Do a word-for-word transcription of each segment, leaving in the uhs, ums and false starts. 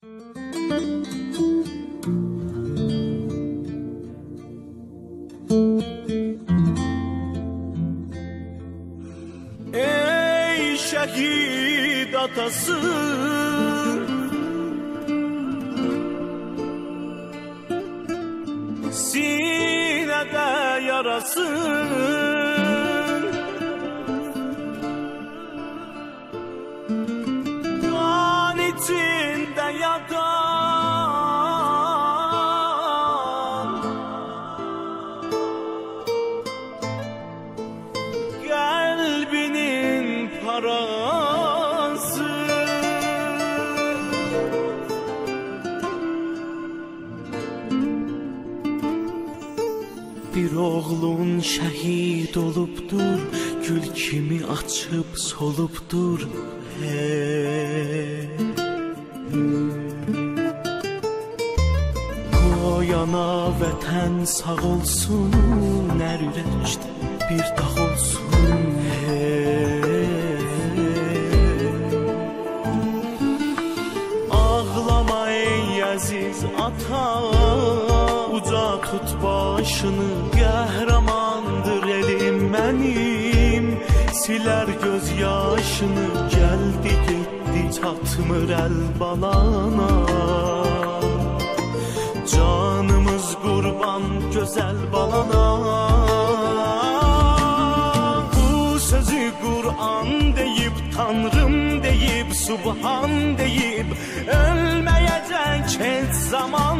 Ey şehit atası, sinede yarasın, kan içinde yatan, kalbinin parası. Bir oğlun şəhid olubdur, gül kimi açıb solubdur. Hey. Qoyana vətən sağ olsun, hər ürəkdə bir dağ olsun. Hey. Ağlama ey əziz ata, uca tut başını, qəhrəmandır elim mənim, silər göz yaşını, gəldi getdi çatmır əl balana. Canımız qurban gözəl balana. Bu sözü Qur'an deyib, Tanrım deyib, Subhan deyib, ölməyəcək heç zaman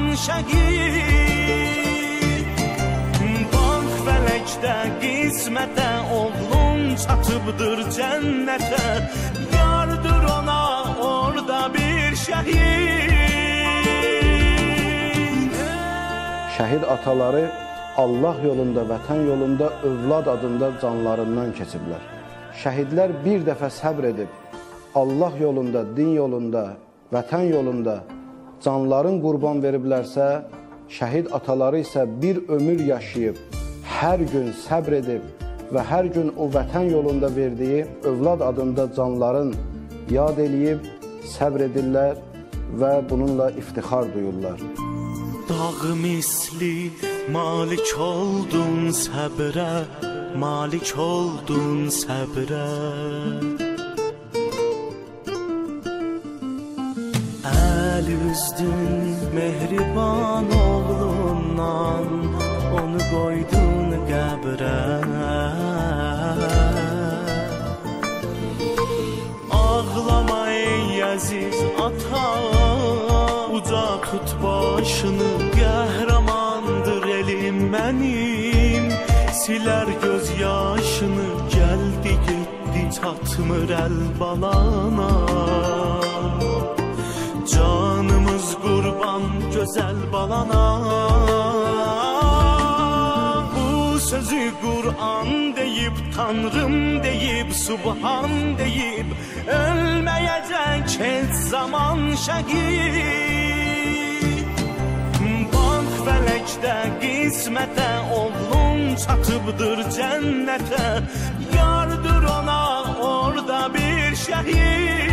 şəhid. Bax fələkdə qismətə, oğlun çatıbdır cənnətə, yardır ona orada bir şəhid. Şəhid ataları Allah yolunda, vətən yolunda, övlad adında canlarından keçiblər. Şəhidlər bir dəfə səbr edib, Allah yolunda, din yolunda, vətən yolunda canların qurban veriblərsə, şəhid ataları isə bir ömür yaşayıb, hər gün səbr edib və hər gün o vətən yolunda verdiyi övlad adında canların yad eləyib, səbr edirlər və bununla iftixar duyurlar. Dağ misli malik oldun səbrə, malik oldun səbrə. Əl üzdün mehriban oğlundan, onu qoydun qəbrə. Ağlama ey əziz ata, uca tut başını, qəhrəmandır elim mənim, silər göz yaşını, gəldi getdi çatmır əl balana. Canımız qurban gözəl balana. Bu sözü Qur'an deyib, Tanrım deyib, Subhan deyib, ölməyəcək heç zaman şəhid. Bax fələkdə qismətə, oğlun çatıbdır cənnətə, yardır ona orada bir şəhid.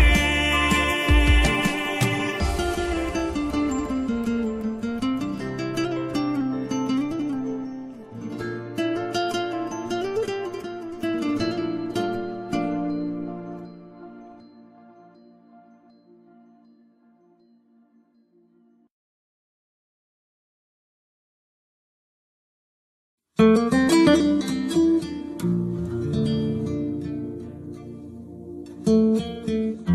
Müzik